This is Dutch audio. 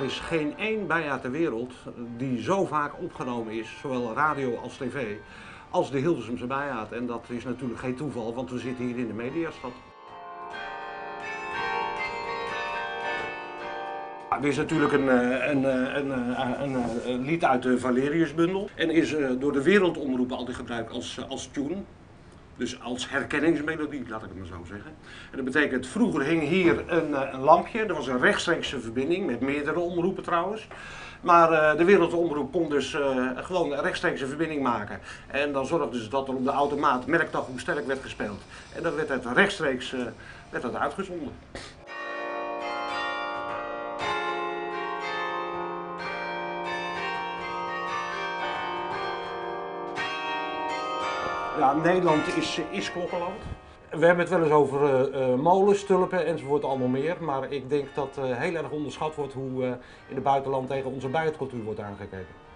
is geen één bijaard ter wereld die zo vaak opgenomen is, zowel radio als tv, als de Hilversumse bijaard. En dat is natuurlijk geen toeval, want we zitten hier in de mediastad. Er is natuurlijk een lied uit de Valeriusbundel en is door de Wereldomroep altijd gebruikt als tune. Dus als herkenningsmelodie, laat ik het maar zo zeggen. En dat betekent, vroeger hing hier een lampje, er was een rechtstreekse verbinding, met meerdere omroepen trouwens. Maar de Wereldomroep kon dus gewoon een rechtstreekse verbinding maken. En dan zorgde ze dat er op de automaat merkte hoe sterk werd gespeeld. En dan werd het rechtstreeks uitgezonden. Ja, Nederland is klokkenland. We hebben het wel eens over molens, tulpen enzovoort allemaal meer. Maar ik denk dat heel erg onderschat wordt hoe in het buitenland tegen onze bijaardcultuur wordt aangekeken.